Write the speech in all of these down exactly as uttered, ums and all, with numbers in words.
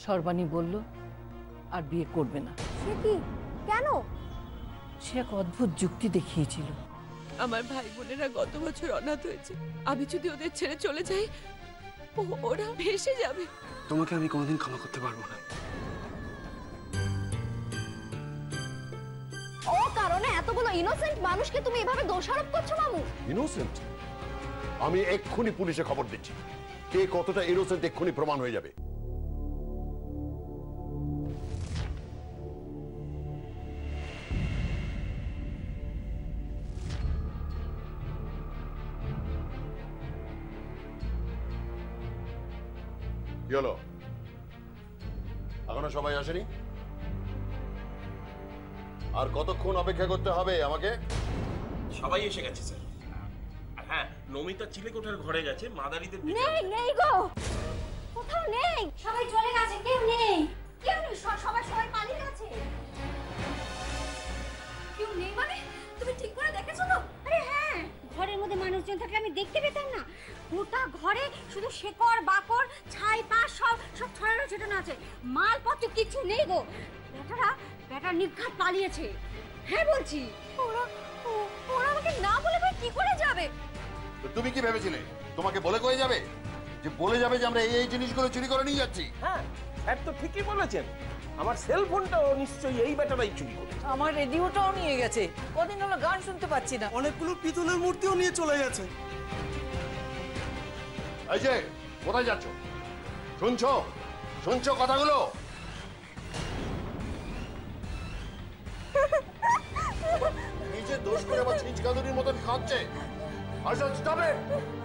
সর্বাণী বলল আর বিয়ে করবে না। সে কি? কেন? সে এক অদ্ভুত যুক্তি দেখিয়েছিল। আমার ভাই বোনেরা গত বছর অনাথ হয়েছে, আমি যদি ওদের ছেড়ে চলে যাই ওরা ভেসে যাবে। তোমাকে আমি কোনোদিন ক্ষমা করতে পারবো না। ও কারণে এতগুলো ইনোসেন্ট মানুষকে তুমি এভাবে দোষারোপ করছো মামু? ইনোসেন্ট? আমি এক্ষুনি পুলিশে খবর দিচ্ছি, কে কতটা ইনোসেন্ট এক্ষুনি প্রমাণ হয়ে যাবে। কি হলো, এখনো সবাই আসেনি? আর কতক্ষণ অপেক্ষা করতে হবে আমাকে? সবাই এসে গেছে স্যার। আর হ্যাঁ, নমিতা চিলেকোঠার ঘরে গেছে, মাদারিদের নেই নেই গো, কোথাও নেই, সবাই চলে গেছে, কেউ নেই। কেউ নেই, সবাই সবাই পালিয়ে গেছে। কেউ নেই মানে? তুমি ঠিক করে দেখেছো তো? আরে হ্যাঁ, ঘরের মধ্যে মানুষজন থাকলে আমি দেখতে পেতাম না? গোটা ঘরে শুধু শেকড় বাকড় ছাই পাশ সব সব ছড়ানো ছিটানো আছে, মালপত্র কিছু নেই গো। বেটারা বেটা নিঘাত পালিয়েছে। হ্যাঁ বলছি, ওরা ওরা আমাকে না বলে কি করে যাবে? তুমি কি ভেবেছিলে তোমাকে বলে কয়ে যাবে? যে বলে যাবে যে আমরা এই এই জিনিসগুলো চুরি করে নিয়ে যাচ্ছি? হ্যাঁ, স্যার তো ঠিকই বলেছেন। আমার সেল ফোনটাও নিশ্চয়ই এই ব্যাটারাই চুরি করে। আমার রেডিওটাও নিয়ে গেছে, কদিন হলো গান শুনতে পাচ্ছি না। অনেকগুলো পিতলের মূর্তিও নিয়ে চলে গেছে। এই যে কোথায় যাচ্ছ? শুনছো শুনছো কথাগুলো? নিজে দোষ করে আবার ছিচকাদুরির মতন কাঁদছে। আচ্ছা স্টপ ইট।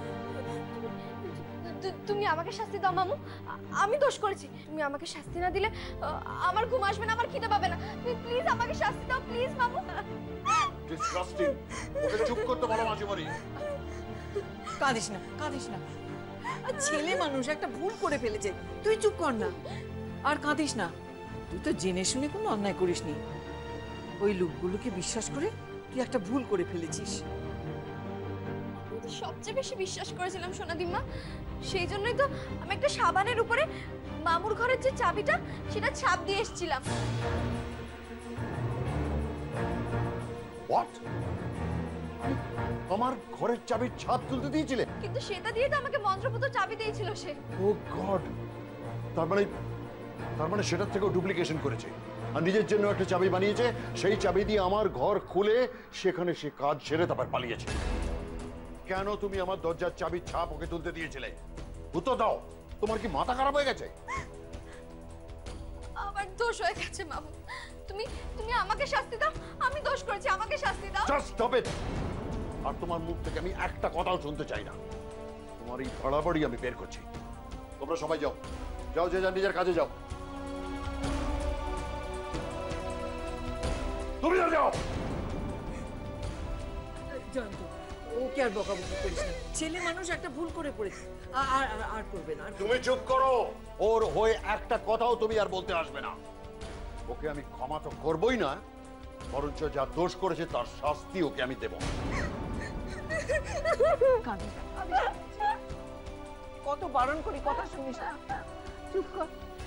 তুমি আমাকে শাস্তি দাও মামু, আমি দোষ করেছি। তুমি আমাকে শাস্তি না দিলে আমার ঘুম আসবে না, আমার খিদে পাবে না। প্লিজ আমাকে শাস্তি দাও, প্লিজ মামু। ডিসগাস্টিং। ওকে চুপ করতে বলো মাঝিমারি। কাঁদিস না, কাঁদিস না, ছেলে মানুষ একটা ভুল করে ফেলেছে, তুই চুপ কর না। আর কাঁদিস না, তুই তো জেনে শুনে কোনো অন্যায় করিসনি। ওই লোকগুলোকে বিশ্বাস করে তুই একটা ভুল করে ফেলেছিস। সবচেয়ে বেশি বিশ্বাস করেছিলাম সোনাদিমা, সেই জন্যই তো আমি একটা সাবানের উপরে মামুর ঘরের যে চাবিটা সেটা ছাপ দিয়ে এসেছিলাম। হোয়াট? আমার ঘরের চাবির ছাপ তুলতে দিয়েছিলে? কিন্তু সেটা দিয়ে তো আমাকে মন্ত্রপুত চাবি দিয়েছিল সে। ও গড, তার মানে তার মানে সেটার থেকেও ডুপ্লিকেশন করেছে আর নিজের জন্য একটা চাবি বানিয়েছে। সেই চাবি দিয়ে আমার ঘর খুলে সেখানে সে কাজ সেরে তারপর পালিয়েছে। কেন তুমি আমার দরজার চাবির ছাপ ওকে তুলতে দিয়েছিলে? উত্তর দাও। তোমার কি মাথা খারাপ হয়ে গেছে? আমার দোষ হয়ে গেছে মামু, তুমি তুমি আমাকে শাস্তি দাও। আমি দোষ করেছি, আমাকে শাস্তি দাও। Just stop it. আর তোমার মুখ থেকে আমি একটা কথাও শুনতে চাই না। তোমার এই বাড়াবাড়ি আমি বের করছি। তোমরা সবাই যাও, যাও, যে যার নিজের কাজে যাও। তুমি যাও। জয়ন্ত, ওকে আর বকাবকি করিস না, ছেলে মানুষ একটা ভুল করে পড়েছে, আর আর করবে না। তুমি চুপ করো। ওর হয়ে একটা কথাও তুমি আর বলতে আসবে না। ওকে আমি ক্ষমা তো করবই না, বরঞ্চ যা দোষ করেছে তার শাস্তি ওকে আমি দেব। কত বারণ করি, কথা শুনিস না, চুপ কর।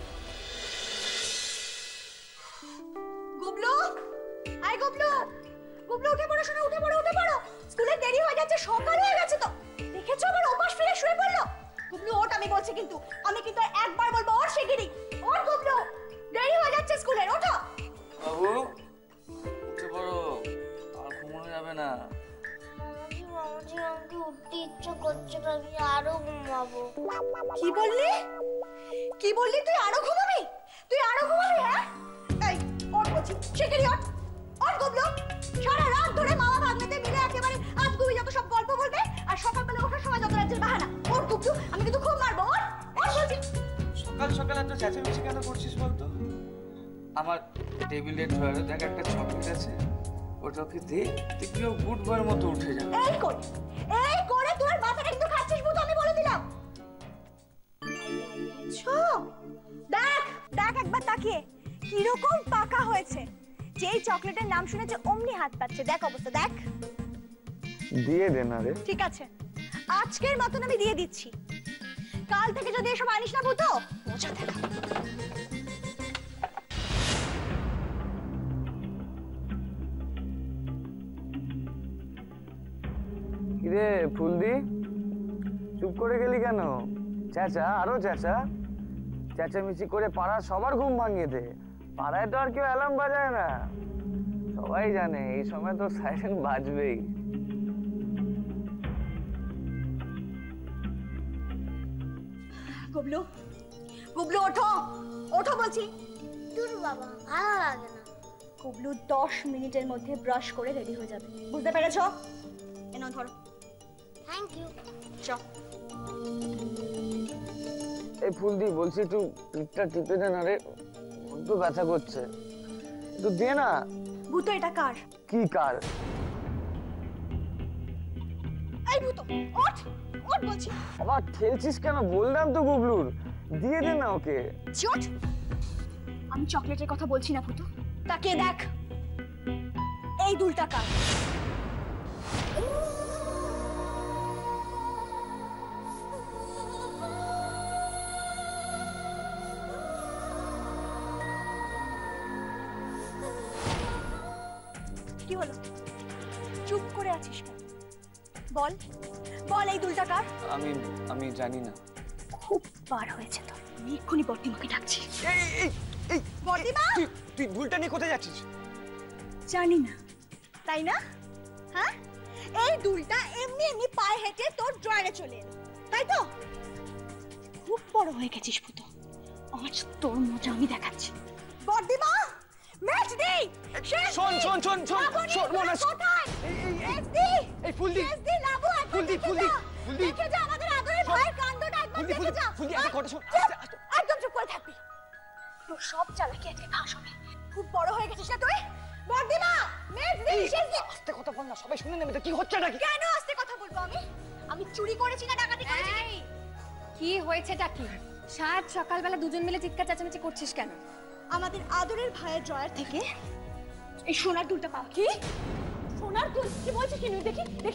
গুবলু, আই গুবলু, গুবলু উঠে পড়ো, শোনো, উঠে পড়ো, উঠে পড়ো। স্কুলে দেরি হয়ে যাচ্ছে, সকাল হয়ে গেছে তো। দেখেছো আবার ওপাশ ফিরে শুয়ে পড়লো। গুবলু ওঠ, আমি বলছি কিন্তু, আমি কিন্তু একবার বলবো ওর শিগগিরই। ওঠ গুবলু, দেরি হয়ে যাচ্ছে স্কুলের, ওঠো। বাবু উঠে পড়ো, আর ঘুমানো যাবে না। মামাজি আমাকে উঠতে ইচ্ছে করছে না, আমি আরো ঘুমাবো। কি বললি? কি বললি? তুই আরো ঘুমাবি? তুই আরো ঘুমাবি? হ্যাঁ, এই ওঠ বলছি, শিগগিরই ওঠ। ওঠ গুবলু, সারা রাত ধরে মামা ভাগ্নেতে মিলে একেবারে আজ গুবি যত সব গল্প বলবে, আর সকালবেলা ওঠার সময় যত রাজ্যের বাহানা। ওঠ গুবলু, আমি কিন্তু খুব মারবো। ওঠ, ওঠ বলছি। সকাল সকাল এত চেঁচামেচি কেন করছিস বলতো? আমার টেবিলের ড্রয়ারে দেখ একটা চকলেট আছে, ওটাকে দে, দেখবি ও গুড বয়ের মতো উঠে যাবে। এই করে এই করে তোর মাথাটা কিন্তু খাচ্ছিস বুঝো, আমি বলে দিলাম। ছো দেখ দেখ একবার তাকিয়ে কিরকম পাকা হয়েছে। যেই চকলেটের নাম শুনেছে অমনি হাত পাচ্ছে। দেখ অবস্থা, দেখ। দিয়ে দে না রে। ঠিক আছে, আজকের মতন আমি দিয়ে দিচ্ছি, কাল থেকে যদি এসব আনিস না ভূতো মজা দেখা। কিরে ফুলদি, চুপ করে গেলি কেন? চেঁচা, আরো চেঁচা। চেঁচামেচি করে পাড়ার সবার ঘুম ভাঙিয়ে দে। পাড়ায় তো আর কেউ অ্যালার্ম বাজায় না, সবাই জানে এই সময় তো সাইরেন বাজবেই। গুবলু, গুবলু ওঠো, ওঠো বলছি। দূর বাবা, ভালো লাগে না। গুবলু দশ মিনিটের মধ্যে ব্রাশ করে রেডি হয়ে যাবে, বুঝতে পেরেছো? এনো ধরো। Thank you. চল। এই ফুলদি, বলছি একটু পিঠটা টিপে দে না রে, বড্ড ব্যথা করছে, একটু দে না। ভূতো এটা কার? কি কার? এই ভূতো ওঠ, ওঠ বলছি। আবার ঠেলছিস কেন? বললাম তো গুবলুর, দিয়ে দে না ওকে। চট। আমি চকলেটের কথা বলছি না ভূতো, তাকিয়ে দেখ। এই দুলটা কার? কি হলো? চুপ করে আছিস কেন? বল, বল এই দুলটা কার? আমি আমি জানি না। খুব বার হয়েছে তোর, আমি এক্ষুনি বর্দিমাকে ডাকছি। এই এই এই বর্দিমা! তুই তুই দুলটা নিয়ে কোথায় যাচ্ছিস? জানি না, তাই না? হ্যাঁ, এই দুলটা এমনি এমনি পায়ে হেঁটে তোর ড্রয়ারে চলে এলো, তাই তো? খুব বড় হয়ে গেছিস ভূতো, আজ তোর মজা আমি দেখাচ্ছি। বর্দিমা, ম্যাচ দি। শোন শোন শোন শোন শোন মনে কোথায়? ম্যাচ দি। এই ফুলদি, ম্যাচ দি লাবু, ফুলদি ফুলদি ফুলদি দেখে যা আমাদের আদরের ভাইয়ের কাণ্ডটা একবার দেখে যা। ফুলদি একটা কথা শোন, একদম চুপ করে থাকবি, তোর সব চালাকি আজকে ফাঁস হবে। খুব বড় হয়ে গেছিস না তুই? বর্দিমা, ম্যাচ দি। আস্তে কথা বল না, সবাই শুনে নেবে তো। কি হচ্ছে নাকি? কেন আস্তে কথা বলবো আমি? আমি চুরি করেছি না ডাকাতি করেছি? কি হয়েছেটা কি? সাত সকালবেলা দুজন মিলে চিৎকার চেঁচামেচি করছিস কেন? আমাদের আদরের ভাইয়ের ড্রয়ার থেকে এই সোনার দুলটা পাওয়া। কি সোনার দুল? কি বলছিস? কি নই দেখি দেখি।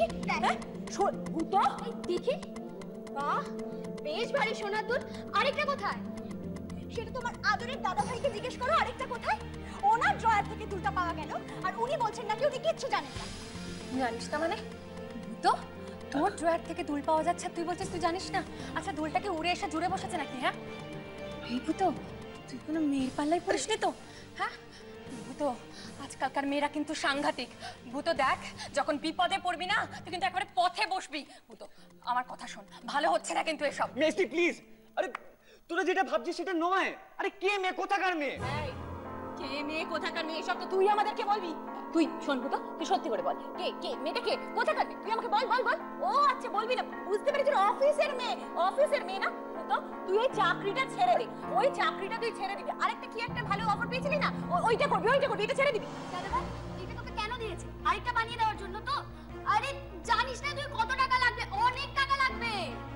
ভূতো দেখি, বাহ বেশ ভারী সোনার দুল। আরেকটা কোথায়? সেটা তোমার আদরের দাদা ভাইকে জিজ্ঞেস করো আরেকটা কোথায়। ওনার ড্রয়ার থেকে দুলটা পাওয়া গেল আর উনি বলছেন নাকি উনি কিচ্ছু জানেন না। জানিস না মানে? তো তোর ড্রয়ার থেকে দুল পাওয়া যাচ্ছে, তুই বলছিস তুই জানিস না? আচ্ছা দুলটাকে উড়ে এসে জুড়ে বসেছে নাকি? হ্যাঁ এই ভূতো, তুই কোনো মেয়ের পাল্লায় পড়িস নি তো? হ্যাঁ ভূতো, আজকালকার মেয়েরা কিন্তু সাংঘাতিক। ভূতো দেখ, যখন বিপদে পড়বি না তুই কিন্তু একেবারে পথে বসবি। ভূতো আমার কথা শোন, ভালো হচ্ছে না কিন্তু এসব। মেসি প্লিজ, আরে তোরা যেটা ভাবছিস সেটা নয়। আরে কে মেয়ে, কোথাকার মেয়ে? কে মেয়ে কোথাকার মেয়ে এসব তো তুই আমাদেরকে বলবি। তুই শোন ভূতো, তুই সত্যি করে বল, কে কে মেয়েটা কে, কোথাকার মেয়ে? তুই আমাকে বল বল বল। ও আচ্ছা বলবি না, বুঝতে পেরেছি অফিসের মেয়ে। অফিসের মেয়ে না ভূতো, তুই ওই চাকরিটা ছেড়ে দে। ওই চাকরিটা তুই ছেড়ে দিবি, আরেকটা কি একটা ভালো অফার পেয়েছিলি না, ওইটা করবি, ওইটা করবি, এটা ছেড়ে দিবি। দাদা ভাই এটা তোকে কেন দিয়েছে? আরেকটা বানিয়ে দেওয়ার জন্য তো? আরে জানিস না তুই কত টাকা লাগবে? অনেক টাকা লাগবে।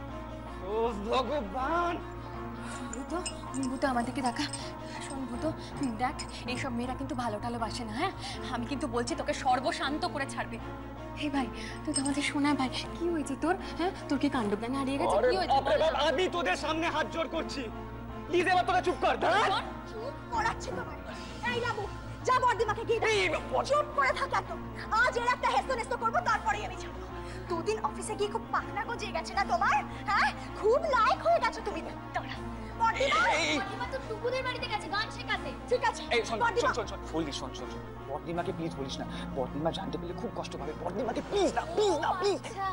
ও ভগবান! ভূতো, ভূতো আমাদেরকে দেখা। শোন ভূতো, দেখ এইসব মেয়েরা কিন্তু ভালো টালো বাসে না। হ্যাঁ আমি কিন্তু বলছি তোকে সর্বশান্ত করে ছাড়বে। হে ভাই, তুই তো আমাদের শোনা ভাই, কি হয়েছে তোর? হ্যাঁ তোর কি কাণ্ডজ্ঞান হারিয়ে গেছে? কি হয়েছে? আমি তোদের সামনে হাত জোড় করছি, প্লিজ এবার তোরা চুপ কর। চুপ করাচ্ছে তোমার। এই লাবু, যা বর্দিমাকে গিয়ে চুপ করে থাক একদম। আজ এর একটা হেসো নেসো করবো, তারপরেই আমি ছাড়বো। দুদিন অফিসে গিয়ে খুব পাখনা গজিয়ে গেছে না তোমার? হ্যাঁ খুব লাইক হয়ে গেছো তুমি। দাঁড়া বর্দিমা, বর্দিমা তো টুকুদের বাড়িতে গেছে গান শেখাতে। ঠিক আছে এই শোন বর্দিমা। শোন শোন ফুলদি, শোন শোন শোন বর্দিমাকে প্লিজ বলিস না। বর্দিমা জানতে পেলে খুব কষ্ট পাবে। বর্দিমাকে প্লিজ না, প্লিজ না, প্লিজ। আচ্ছা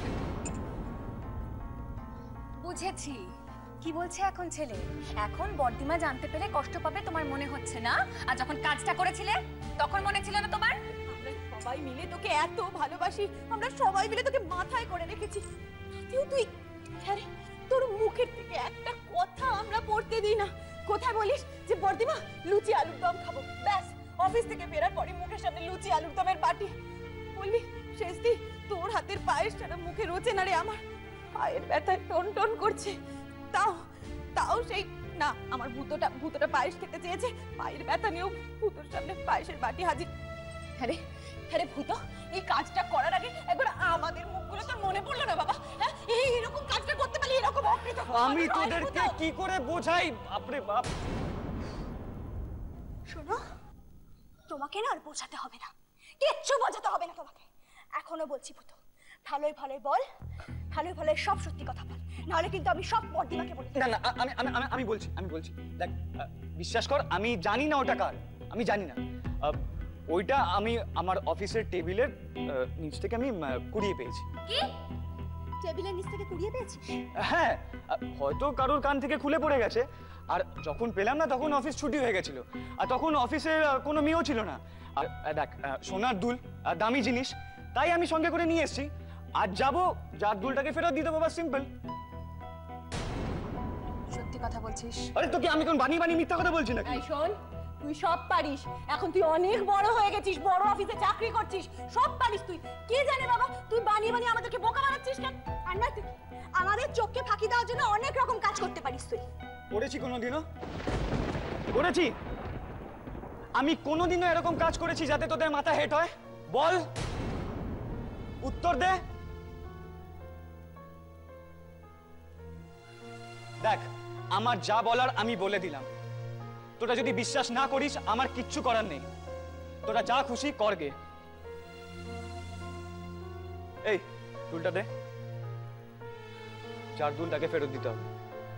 বুঝেছি, কি বলছে এখন ছেলে? এখন বর্দিমা জানতে পেরে কষ্ট পাবে তোমার মনে হচ্ছে না? আর যখন কাজটা করেছিলে তখন মনে ছিল না তোমার? আমরা সবাই মিলে তোকে এত ভালোবাসি, আমরা সবাই মিলে তোকে মাথায় করে রেখেছি, তাতেও তুই আরে তোর মুখের থেকে একটা কথা আমরা পড়তে দিই না। কোথায় বলিস যে বর্দিমা লুচি আলুর দম খাবো, ব্যাস অফিস থেকে বেরার পরে মুখের সামনে লুচি আলুর দমের বাটি। বলবি শেষদি তোর হাতের পায়েস ছাড়া মুখে রোচে না রে আমার, পায়ের ব্যথায় টন টন করছে। তাও তাও সেই না, আমার ভূতটা ভূতটা পায়েস খেতে চেয়েছে, পায়ের ব্যথা নিয়েও ভূতর সামনে পায়েসের বাটি হাজির। আরে আরে ভূত, এই কাজটা করার আগে একবার আমাদের মুখগুলো তোর মনে পড়লো না বাবা? হ্যাঁ এই এরকম কাজটা করতে পারলে এরকম অকৃত আমি তোদেরকে কি করে বোঝাই? বাপরে বাপ। শোনো, তোমাকে না আর বোঝাতে হবে না, কিচ্ছু বোঝাতে হবে না তোমাকে। এখনো বলছি ভূত, ভালোই ভালোই বল, ভালোই ভালোই সব সত্যি কথা বল, নাহলে কিন্তু আমি সব পরদিমাকে বলি। না না আমি আমি আমি- আমি বলছি আমি বলছি দেখ, আহ, বিশ্বাস কর আমি জানি না ওটা কার, আমি জানি না। আহ, ওইটা আমি আমার অফিসের টেবিলের আহ, নিচ থেকে আমি আহ, কুড়িয়ে পেয়েছি। কি টেবিলের নিচ থেকে কুড়িয়ে পেয়েছিস? হ্যাঁ, আহ, হয়তো কারোর কান থেকে খুলে পড়ে গেছে, আর যখন পেলাম না তখন অফিস ছুটি হয়ে গেছিল, আর তখন অফিসে আহ, কোনো মেয়েও ছিল না। আর আহ, দেখ আহ, সোনার দুল, আহ, দামি জিনিস, তাই আমি সঙ্গে করে নিয়ে এসেছি। আর যাবো, যার দুলটাকে ফেরত দিয়ে দেবো, বাস সিম্পল। সত্যি কথা বলছিস? আরে তোকে আমি কোন বানিয়ে বানিয়ে মিথ্যা কথা বলছি নাকি? এই শোন, তুই সব পারিস, এখন তুই অনেক বড় হয়ে গেছিস, বড় অফিসে চাকরি করছিস, সব পারিস তুই। কে জানে বাবা, তুই বানিয়ে বানিয়ে আমাদেরকে বোকা বানাচ্ছিস কেন? আর না তুই আমাদের চোখকে ফাঁকি দেওয়ার জন্য অনেক রকম কাজ করতে পারিস তুই। করেছি কোনোদিনও? করেছি? আমি কোনোদিনও এরকম কাজ করেছি যাতে তোদের মাথা হেট হয়? বল, উত্তর দে। দেখ, আমার যা বলার আমি বলে দিলাম। তোরা যদি বিশ্বাস না করিস আমার কিচ্ছু করার নেই, তোরা যা খুশি কর গে। এই দুলটা দে, চার দুল তাকে ফেরত দিতে হবে।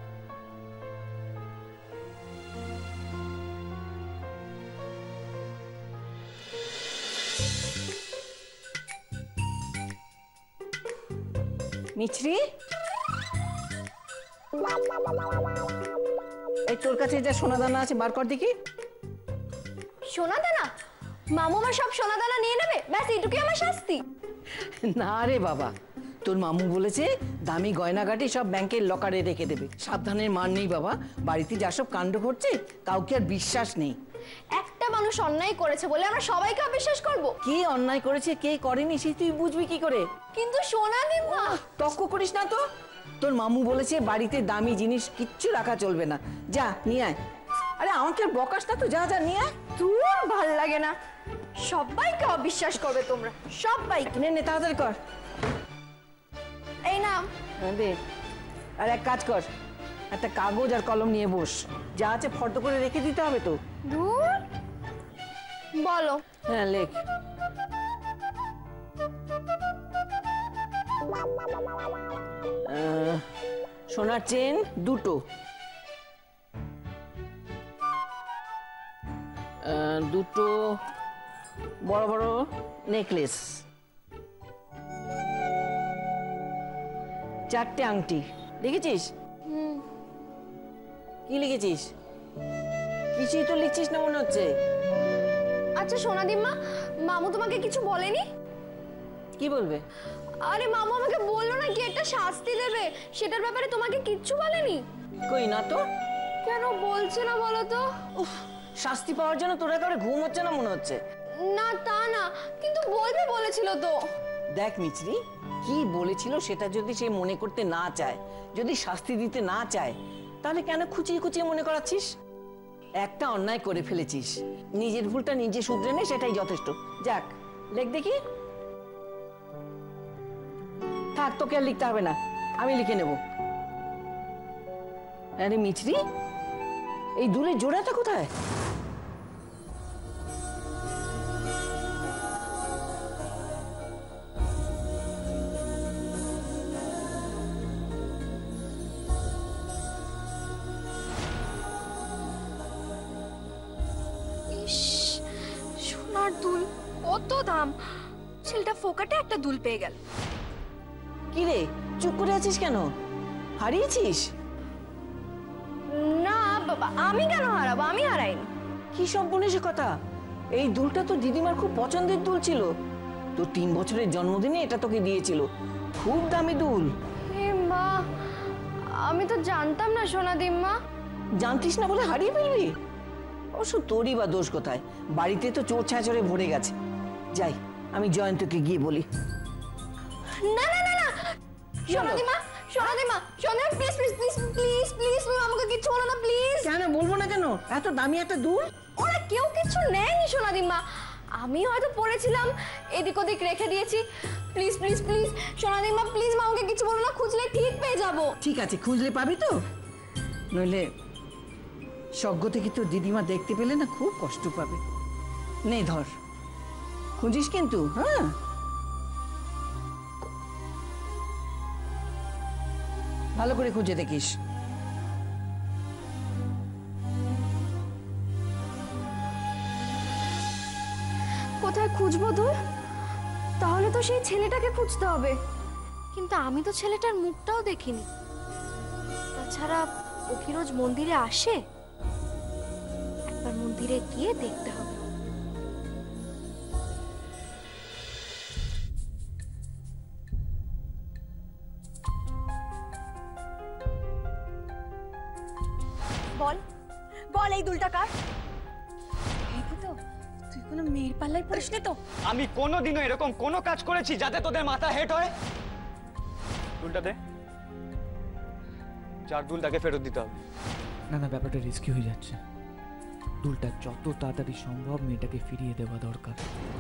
মিছরি, এই তোর কাছে যা সোনা দানা আছে বার কর দেখি। সোনা দানা? মামু আমার সব সোনা দানা নিয়ে নেবে, ব্যাস এটুকুই আমার শাস্তি? না রে বাবা, তোর মামু বলেছে দামি গয়নাগাটি সব ব্যাংকের লকারে রেখে দেবে। সাবধানের মার নেই বাবা, বাড়িতে যা সব কাণ্ড ঘটছে কাউকে আর বিশ্বাস নেই। একটা মানুষ অন্যায় করেছে বলে আমরা সবাইকে অবিশ্বাস করব? কে অন্যায় করেছে কে করেনি সে তুই বুঝবি কি করে? কিন্তু সোনা দিম্মা। তর্ক করিস না তো, তোর মামু বলেছে বাড়িতে দামি জিনিস কিচ্ছু রাখা চলবে না, যা নিয়ে আয়। আরে আমাকে বকাস না তো, যা যা নিয়ে আয়। তোর ভাল লাগে না, সবাইকে অবিশ্বাস করবে তোমরা, সবাইকে। নে নে তাড়াতাড়ি কর। এই নাম দে, আর এক কাজ কর, একটা কাগজ আর কলম নিয়ে বস, যা আছে ফটো করে রেখে দিতে হবে তো। দূর বলো। হ্যাঁ লেখ। আহ, সোনার চেন দুটো, আহ, দুটো বড় বড় নেকলেস, চারটে আংটি। লিখেছিস? কি লিখেছিস? কিছুই তো লিখছিস না মনে হচ্ছে। আচ্ছা সোনা দিম্মা, মামু তোমাকে কিছু বলেনি? কি বলবে? আরে মামু আমাকে বললো না কি একটা শাস্তি দেবে, সেটার ব্যাপারে তোমাকে কিচ্ছু বলেনি? কই না তো। কেন বলছে না বলো তো? উফ, শাস্তি পাওয়ার জন্য তোরা কারো ঘুম হচ্ছে না মনে হচ্ছে। না তা না, কিন্তু বলবে বলেছিল তো। দেখ মিছরি, কি বলেছিল সেটা যদি সে মনে করতে না চায়, যদি শাস্তি দিতে না চায়, তাহলে কেন খুঁচিয়ে খুঁচিয়ে মনে করাচ্ছিস? একটা অন্যায় করে ফেলেছিস, নিজের ভুলটা নিজে শুধরে নে, সেটাই যথেষ্ট। যাক, লেখ দেখি। থাক, তোকে আর লিখতে হবে না, আমি লিখে নেব। আরে মিছরি, এই দুলের জোড়াটা কোথায়? সোনার দুল, কত দাম! ছেলেটা ফোকাটে একটা দুল পেয়ে গেল। কি রে, চুপ করে আছিস কেন? হারিয়েছিস? না বাবা, আমি কেন হারাবো? আমি হারাইনি। কি সব বলিস কথা? এই দুলটা তো দিদিমার খুব পছন্দের দুল ছিল, তোর তিন বছরের জন্মদিনে এটা তোকে দিয়েছিল, খুব দামি দুল। হে মা, আমি তো জানতাম না সোনা দিম্মা। জানতিস না বলে হারিয়ে ফেলবি? অবশ্য তোরই বা দোষ কোথায়, বাড়িতে তো চোর ছাঁচড়ে ভরে গেছে। যাই, আমি জয়ন্তকে গিয়ে বলি। না না না না সোনা দিম্মা, সোনা দিম্মা, সোনা please please please please please তুমি আমাকে কিছু বলো না প্লিজ। কেন বলবো না কেন? এত দামি একটা দুল। ওরা কেউ কিছু নেয়নি সোনা দিম্মা, আমি হয়তো পড়েছিলাম, এদিক ওদিক রেখে দিয়েছি। প্লিজ প্লিজ প্লিজ সোনালি মা, প্লিজ মা আমাকে কিছু বলো না, খুঁজলে ঠিক পেয়ে যাব। ঠিক আছে, খুঁজলে পাবি তো, নইলে সজ্ঞ থেকে তোর দিদিমা দেখতে পেলে না খুব কষ্ট পাবে। নে ধর, খুঁজিস কিন্তু, হ্যাঁ? ভালো করে খুঁজে দেখিস। কোথায় খুঁজবো দূর? তাহলে তো সেই ছেলেটাকে খুঁজতে হবে, কিন্তু আমি তো ছেলেটার মুখটাও দেখিনি। তাছাড়া ও কি রোজ মন্দিরে আসে? একবার মন্দিরে গিয়ে দেখতে হবে। বল বল এই দুলটা কার? তুই কোনো মেয়ের পাল্লায় পড়িসনি তো? আমি কোনোদিনও এরকম কোনো কাজ করেছি যাতে তোদের মাথা হেট হয়? দুলটা দে, চার দুল তাকে ফেরত দিতে হবে। না না, ব্যাপারটা রিস্কি হয়ে যাচ্ছে। দুলটা যত তাড়াতাড়ি সম্ভব মেয়েটাকে ফিরিয়ে দেওয়া দরকার।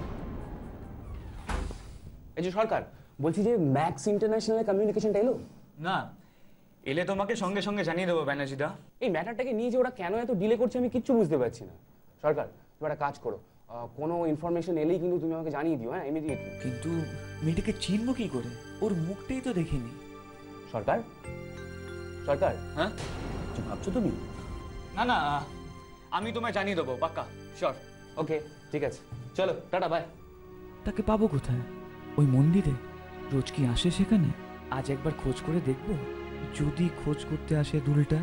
এই যে সরকার, বলছি যে ম্যাক্স ইন্টারন্যাশনাল কমিউনিকেশনটা এলো না? এলে তোমাকে সঙ্গে সঙ্গে জানিয়ে দেবো ব্যানার্জিদা। এই ম্যাটারটাকে নিয়ে যে ওরা কেন এত ডিলে করছে আমি কিচ্ছু বুঝতে পারছি না। সরকার, তুমি একটা কাজ করো, কোনো ইনফরমেশন এলেই কিন্তু তুমি আমাকে জানিয়ে দিও, হ্যাঁ, ইমিডিয়েটলি। কিন্তু মেয়েটাকে চিনবো কি করে? ওর মুখটাই তো দেখিনি। সরকার সরকার হ্যাঁ, কিছু ভাবছো তুমি? না না, আমি তোমায় জানিয়ে দেবো পাক্কা, শিওর। ওকে, ঠিক আছে, চলো টাটা, বাই। তাকে পাবো কোথায়? ওই মন্দিরে? রোজ কি আসে সেখানে? আজ একবার খোঁজ করে দেখবো, যদি খোঁজ করতে আসে দুলটা।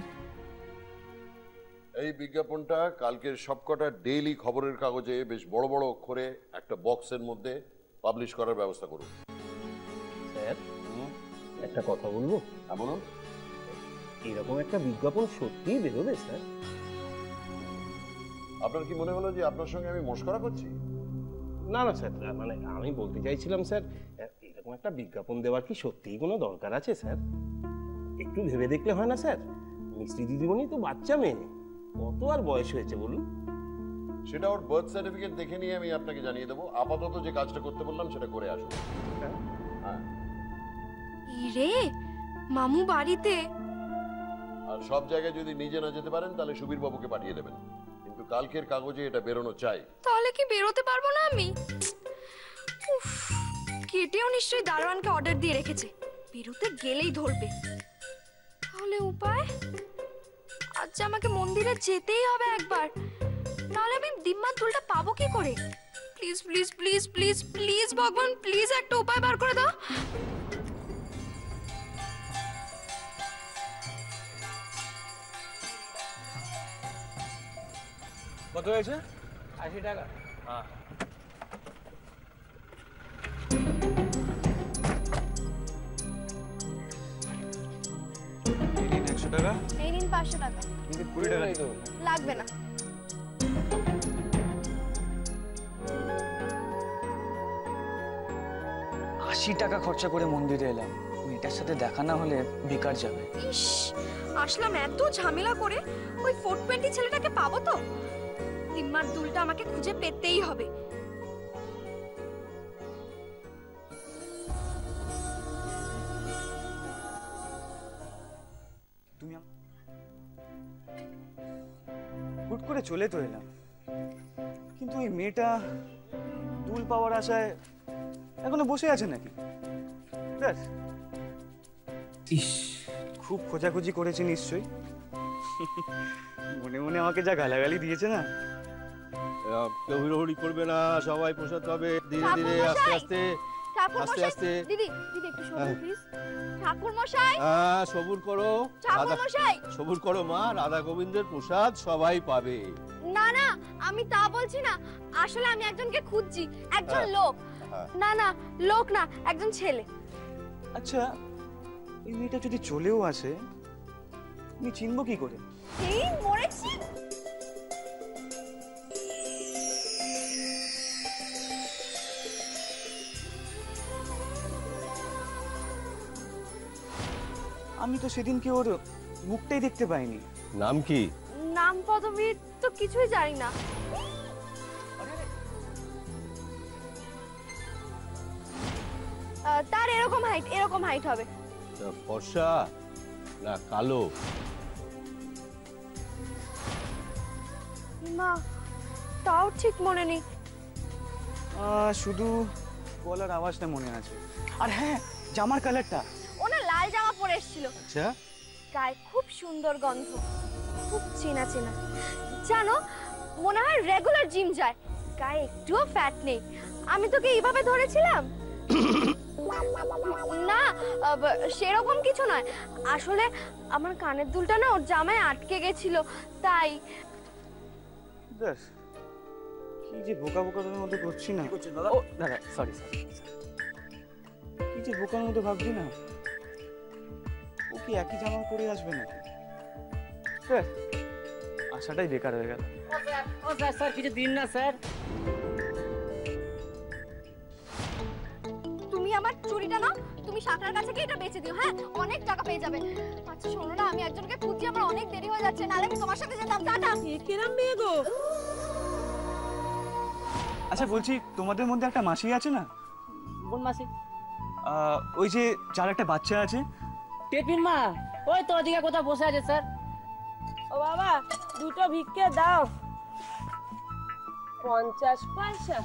এই বিজ্ঞাপনটা কালকের সবকটা ডেইলি খবরের কাগজে বেশ বড় বড় অক্ষরে একটা বক্সের মধ্যে পাবলিশ করার ব্যবস্থা করুন। স্যার, একটা কথা বলবো? এমন এরকম একটা বিজ্ঞাপন সত্যিই বেরোবে স্যার? আপনার কি মনে হলো যে আপনার সঙ্গে আমি মশকরা করছি? না না স্যার, মানে আমি বলতে চাইছিলাম স্যার, এরকম একটা বিজ্ঞাপন দেওয়ার কি সত্যিই কোনো দরকার আছে স্যার? একটু ভেবে দেখলে হয় না স্যার? মিষ্টি দিদিমণি তো বাচ্চা মেয়ে, কত আর বয়স হয়েছে বলুন? সেটা ওর বার্থ সার্টিফিকেট দেখে নিয়ে আমি আপনাকে জানিয়ে দেবো। আপাতত যে কাজটা করতে বললাম সেটা করে আসুন। হ্যাঁ, রে মামু বাড়িতে। আর সব জায়গায় যদি নিজে না যেতে পারেন তাহলে সুবীর বাবুকে পাঠিয়ে দেবেন, কিন্তু কালকের কাগজে এটা বেরোনো চাই। তাহলে কি বেরোতে পারবো না আমি? উফ, কেটেও নিশ্চয়ই দারোয়ানকে অর্ডার দিয়ে রেখেছে, বেরোতে গেলেই ধরবে। তাহলে উপায়? আজ আমাকে মন্দিরে যেতেই হবে একবার, নাহলে আমি দিম্মার দুলটা পাবো কি করে? Please please please please please ভগবান, প্লিজ একটা উপায় বার করে দাও। কত হয়েছে? আশি টাকা। হ্যাঁ, একশো টাকা। এই নিন পাঁচশো টাকা। কিন্তু কুড়ি টাকা তো লাগবে না। আশি টাকা খরচা করে মন্দিরে এলাম, মেয়েটার সাথে দেখা না হলে বেকার যাবে। ইস, আসলাম এত ঝামেলা করে, ওই ফোর টোয়েন্টি ছেলেটাকে পাবো তো? দিম্মার দুলটা আমাকে খুঁজে পেতেই হবে। তুমি হুট করে চলে তো এলাম, কিন্তু ওই মেয়েটা দুল পাওয়ার আশায় এখনো বসে আছে নাকি? ব্যাস, ইস, খুব খোঁজাখুঁজি করেছে নিশ্চয়ই। মনে মনে আমাকে যা গালাগালি দিয়েছে না। কেউ হুড়োহুড়ি করবে না, সবাই প্রসাদ পাবে ধীরে ধীরে, আস্তে আস্তে আস্তে আস্তে। দিদি দিদি একটু সবুর প্লিজ। ঠাকুর মশাই, হ্যাঁ সবুর করো, ঠাকুর মশাই সবুর করো মা, রাধা গোবিন্দের প্রসাদ সবাই পাবে। না না, আমি তা বলছি না, আসলে আমি একজনকে খুঁজছি, একজন লোক। না না, লোক না, একজন ছেলে। আচ্ছা, এই মেয়েটা যদি চলেও আসে আমি চিনবো কি করে? এই মরেছি। আমি তো সেদিনকে ওর মুখটাই দেখতে পাইনি। নাম কি? নাম পদবি তো কিছুই জানি না। আমার এরকম হাইট এরকম হাইট হবে। ফর্সা না কালো? না তাও ঠিক মনে নেই। শুধু গলার আওয়াজটা মনে আছে। আর হ্যাঁ, জামার কালারটা। ও না লাল জামা পরে এসেছিল। আচ্ছা। গায়ে খুব সুন্দর গন্ধ, খুব চেনা চেনা। জানো, মনে হয় রেগুলার জিম যায়, গায়ে একটুও ফ্যাট নেই। আমি তোকে এইভাবে ধরেছিলাম। না সেরকম কিছু নয়, আসলে আমার কানের দুলটা না ওর জামায় আটকে গেছিল তাই। ব্যাস, কি যে বোকা বোকা তোর মধ্যে করছি না। ও দাদা, সরি সরি। কি যে বোকার মধ্যে ভাবছি না, ও কি একই জামা পরে আসবে নাকি? আশাটাই বেকার হয়ে গেল। ও স্যার স্যার কিছু দিন না স্যার। তুমি আমার চুড়িটা নাও, তুমি শাখার কাছে গিয়ে এটা বেচে দিও, হ্যাঁ অনেক টাকা পেয়ে যাবে। আচ্ছা শোনো না, আমি একজনকে খুঁজছি, আমার অনেক দেরি হয়ে যাচ্ছে, নালে আমি তোমার সাথে যেতাম। টাটা। কিরম মেয়ে গো? আচ্ছা বলছি, তোমাদের মধ্যে একটা মাসি আছে না? কোন মাসি? ওই যে যার একটা বাচ্চা আছে। টেপির মা, ওই তো ওদিকে কোথাও বসে আছে স্যার। ও বাবা, দুটো ভিক্ষে দাও। পঞ্চাশ পয়সা।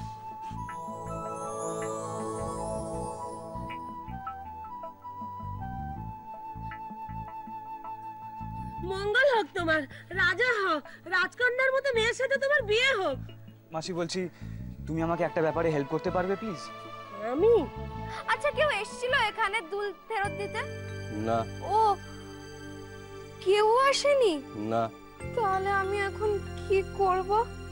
মঙ্গল হোক তোমার, রাজা হোক, রাজকন্যার মতো মেয়ের সাথে তোমার বিয়ে হোক। মাসি বলছি, তুমি আমাকে একটা ব্যাপারে হেল্প করতে পারবে প্লিজ? আমি? আচ্ছা কেউ এসেছিল এখানে দুল ফেরত দিতে? না। ও কেউ আসেনি? না। তাহলে আমি এখন কি করব?